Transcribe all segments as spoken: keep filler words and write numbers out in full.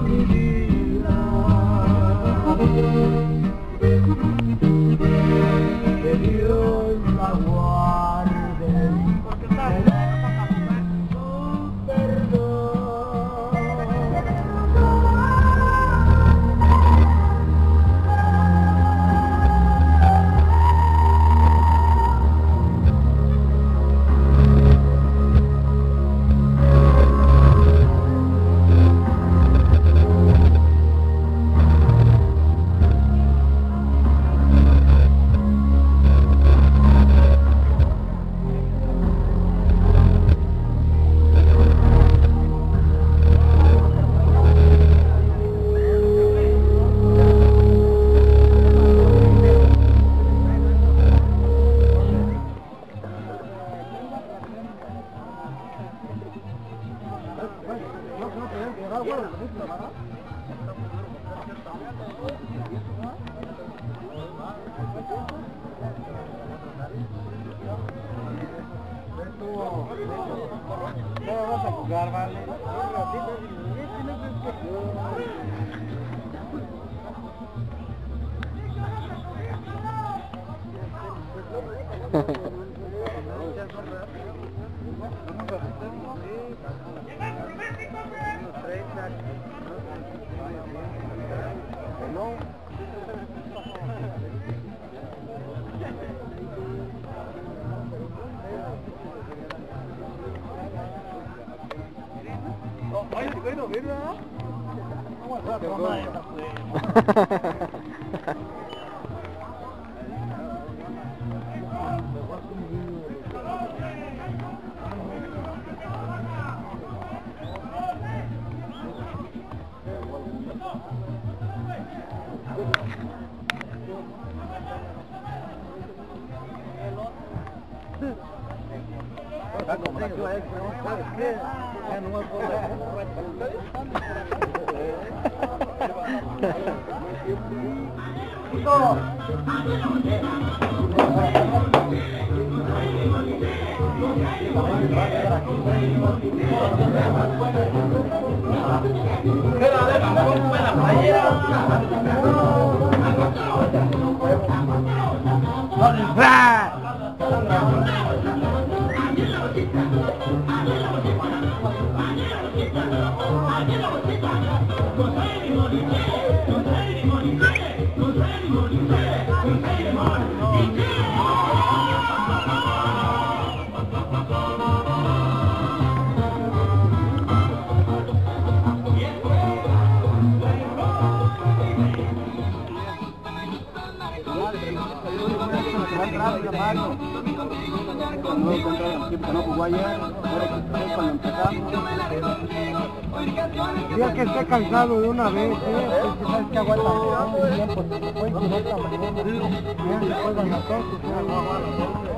mi vida. Que Dios la guarde, porque su perdón. No vamos a jugar, vale. Como la que va a decir, ¿sabes qué? Ya no me puedo Si es que esté cansado de una vez, ¿eh? Porque sabes que aguanta el tiempo, se puede ir otra mañana, ya después de las dos, ya no aguanta.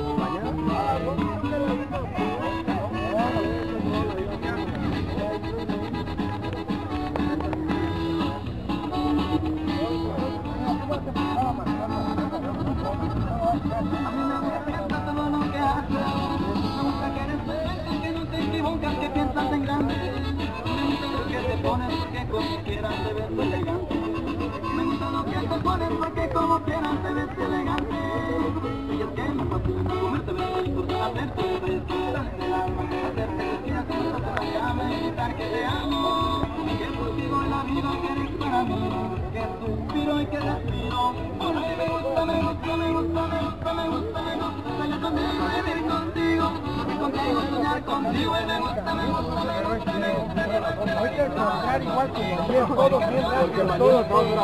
Que piensas en grande, me gusta lo que te pones porque como quieras te ves elegante. Me gusta lo que te pones porque como quieras te ves elegante. Y es que me fascina comerte besitos, hacerte besos que están en el alma, hacerte esquinas que no te la cama y gritar que te amo. Que contigo la vida que eres para mí, que suspiro y que respiro. Ay, me gusta, me gusta, me gusta, me gusta, me gusta, me gusta. Yo también voy a vivir contigo. Contigo, soñar contigo, y me gusta, me gusta, me gusta, me gusta, me gusta. Hay que trabajar igual que bien, todos bien rápido, todos,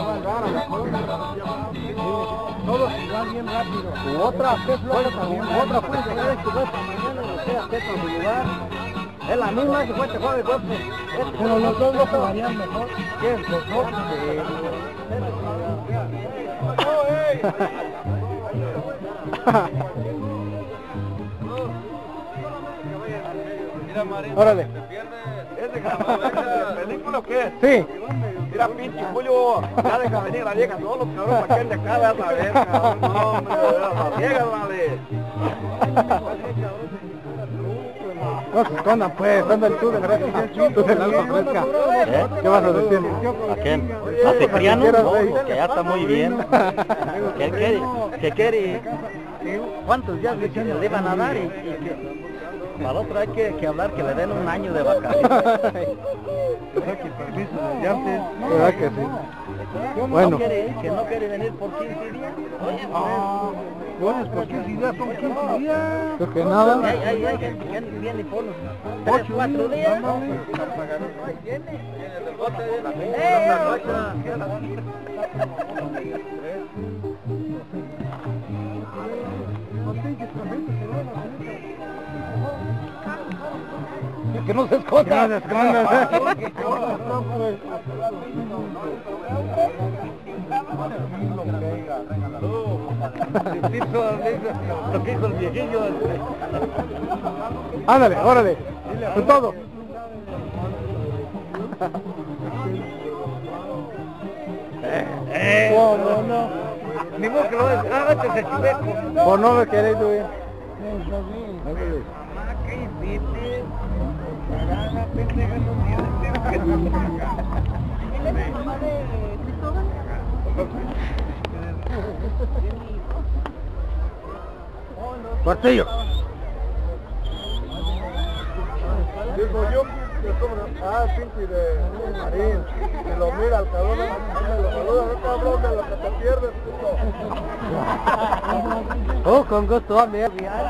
todos igual bien rápido. Otra, ¿qué flores también? Otra fue que eres tu voz mañana, no sé, a qué con su lugar. Es la misma que fue te juega de golpe. Pero los dos no jugarían mejor. ¿Quién? Los dos. Órale. ¿Ese de película o qué? Sí. Mira, pinche Julio, ya deja venir la vieja, todos los cabrones para que de acá, vas a ver, cabrón. No, hombre, las viejas, vale. No, pues, anda pues, anda el tú de fresca, tú del alma fresca. ¿Eh? ¿Qué vas a decir? ¿A quién? ¿A Cipriano? No, pues que ya está muy bien. Que él quiere, que quiere, ¿cuántos días le, le iban a dar? Y, y que para el otro hay que, que hablar que le den un año de vacaciones. ¿Verdad que sí? Bueno. ¿No quiere, que no quiere venir por quince días? Ah, bueno, por quince días son quince días. Creo que nada. Hay, hay, hay gente que viene por los tres, cuatro días. Que no se esconda. No se esconda. Lo que hizo el viejillo. Ándale, órale, con todo. Eh, eh, ¿Cómo no? Ni modo que lo ves, hágate ese chiveco. ¿O no me queréis tú bien? Cuartillo. Digo yo, ah, Pinky de Marín, y lo mira al cabrón, me lo saluda, no cabrón, de lo que te pierdes, puto. Oh, con gusto, amigo.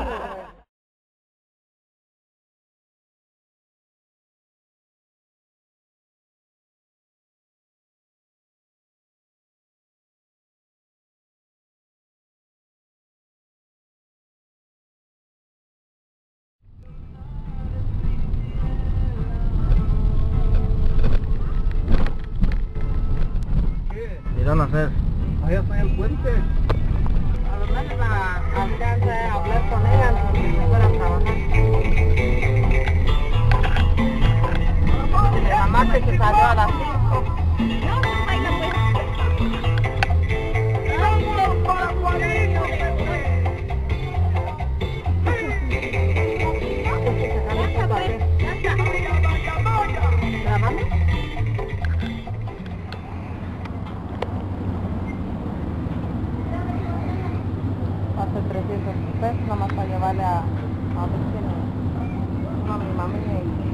Irán a hacer. Allá está el puente. A lo menos a alcance a hablar con ella antes de que se fuera a trabajar. De la marcha que salió a las cinco. ¿Grabando? Hace trescientos pesos nomás para llevarle a, a otro cine. A mi mamá y